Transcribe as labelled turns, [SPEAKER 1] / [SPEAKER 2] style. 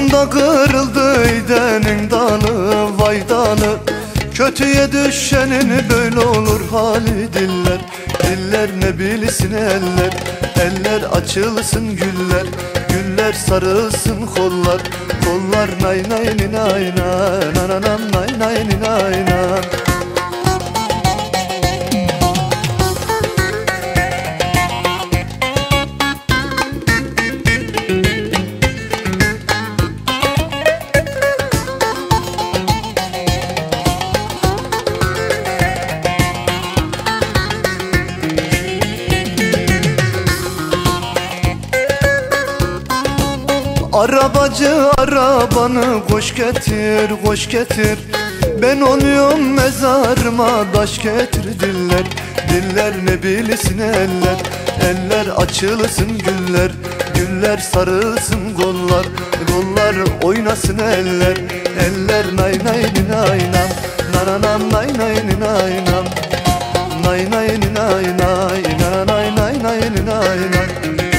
[SPEAKER 1] Yolunda kırıldı idenin dalı, vay dalı. Kötüye düşenin böyle olur hali diller. Diller ne bilsin eller, eller açılsın güller. Güller sarılsın kollar, kollar nay nay ni nay nay, nananam nay nay ni nay nay. Arabacı arabanı koş getir, koş getir. Ben oluyorum mezarıma taş getir diller. Diller ne bilsin eller, eller açılsın güller. Güller sarılsın kollar, kollar oynasın eller. Eller nay nay ni nay nam, nananam nay nay ni nay nam. Nay nay ni nay nay, nananay nay nay ni nay nay.